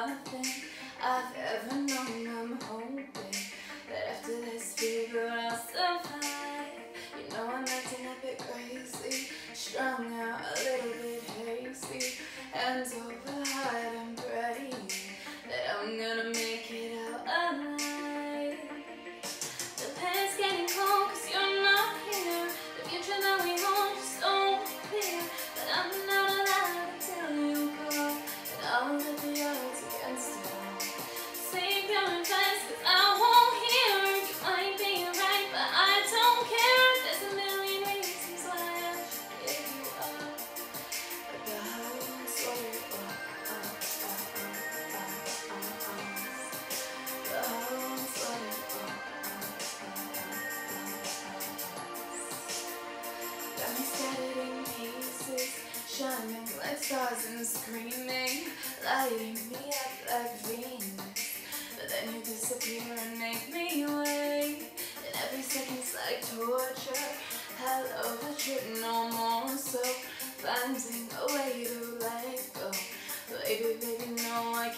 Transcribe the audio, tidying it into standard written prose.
nothing I've ever known. I'm hoping that after this fever I'll survive. You know I'm acting a bit crazy, strung out, a little bit hazy, hands over heart, I'm praying that I'm gonna make it out alive. The pain's getting cold 'cause you're not here. The future that we hold is so clear, but I'm not alive until you go, and I'll let the odds against it all. Save your advice 'cause I won't hear. You might be right, but I don't care. There's a million reasons why I should give you up, but the heart won't slow you up. The heart won't slow you up. Got me scattered in pieces, shining like stars and screaming, lighting me up like Venus. But then you disappear and make me wait, and every second's like torture. Hell of a trip, no more, so finding a way to let go. Baby, baby, no, I